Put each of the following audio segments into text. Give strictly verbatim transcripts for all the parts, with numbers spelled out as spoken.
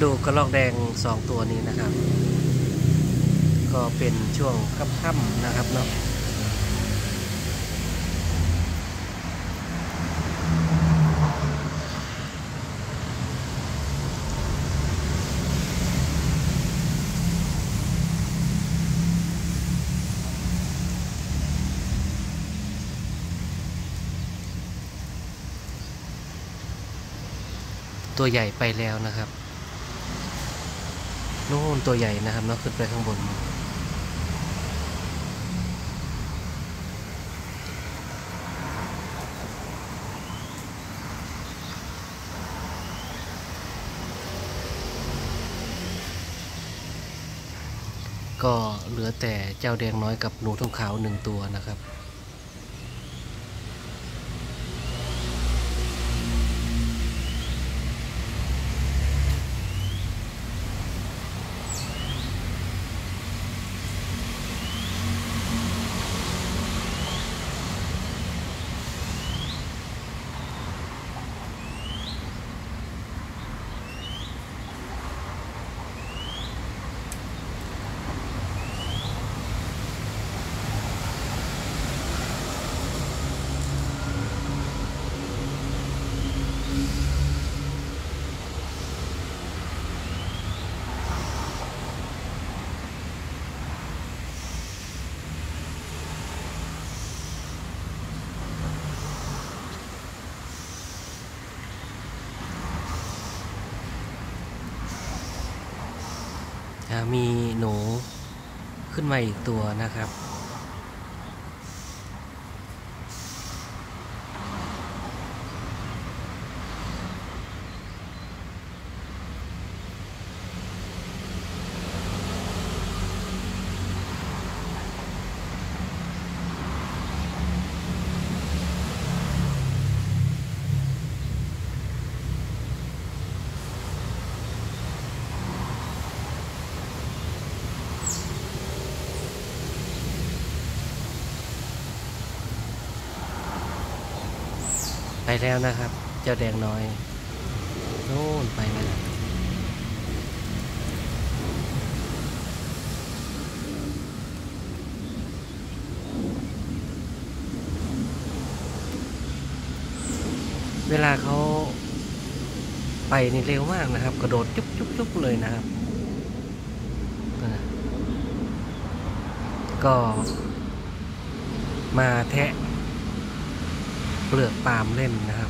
ดูกระรอกแดงสองตัวนี้นะครับก็เป็นช่วงค่ำๆนะครับเนาะตัวใหญ่ไปแล้วนะครับนู่นตัวใหญ่นะครับเนาะขึ้นไปข้างบนก็เหลือแต่เจ้าแดงน้อยกับหนูทองขาวหนึ่งตัวนะครับมีหนูขึ้นมาอีกตัวนะครับไปแล้วนะครับเจ้าแดงน้อยโน่นไปแล้วเวลาเขาไปนี่เร็วมากนะครับกระโดดจุ๊บจุ๊บจุ๊บเลยนะครับก็มาแทะเปลือกปาล์มเล่นนะครับ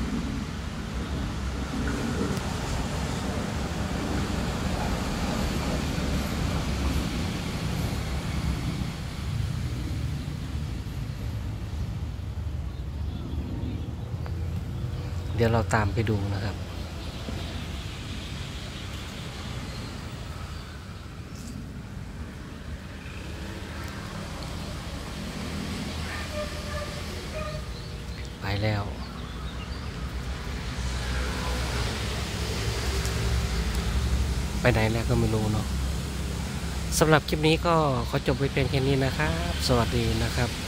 เดี๋ยวเราตามไปดูนะครับไปแล้วไปไหนแล้วก็ไม่รู้เนาะสำหรับคลิปนี้ก็ขอจบไว้เพียงแค่นี้นะครับสวัสดีนะครับ